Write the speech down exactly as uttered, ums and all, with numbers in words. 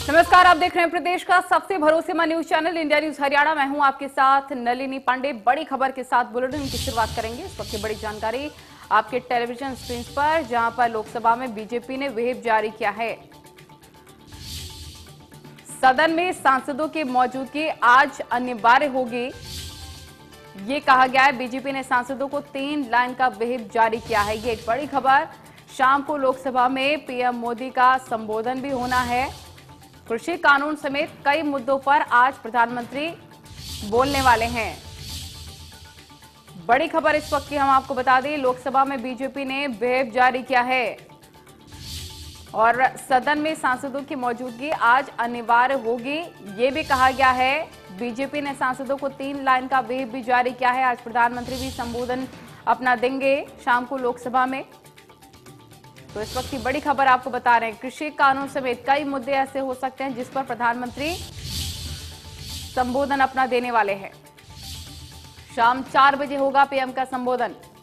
नमस्कार, आप देख रहे हैं प्रदेश का सबसे भरोसेमंद news channel India News Haryana. मैं हूं आपके साथ नलिनी पांडे। बड़ी खबर के साथ बुलेटिन की शुरुआत करेंगे। इस वक्त की बड़ी जानकारी आपके टेलीविजन स्क्रीन पर, जहां पर लोकसभा में बीजेपी ने व्हिप जारी किया है। सदन में सांसदों की मौजूदगी आज अनिवार्य होगी, ये कहा गया है। बीजेपी ने सांसदों को तीन लाइन का व्हिप जारी किया है। ये एक बड़ी खबर। शाम को लोकसभा में पीएम मोदी का संबोधन भी होना है। कृषि कानून समेत कई मुद्दों पर आज प्रधानमंत्री बोलने वाले हैं। बड़ी खबर इस वक्त की हम आपको बता दें, लोकसभा में बीजेपी ने व्हिप जारी किया है और सदन में सांसदों की मौजूदगी आज अनिवार्य होगी, ये भी कहा गया है। बीजेपी ने सांसदों को तीन लाइन का व्हिप भी जारी किया है। आज प्रधानमंत्री भी संबोधन अपना देंगे शाम को लोकसभा में। तो इस वक्त की बड़ी खबर आपको बता रहे हैं, कृषि कानून समेत कई मुद्दे ऐसे हो सकते हैं जिस पर प्रधानमंत्री संबोधन अपना देने वाले हैं। शाम चार बजे होगा पीएम का संबोधन।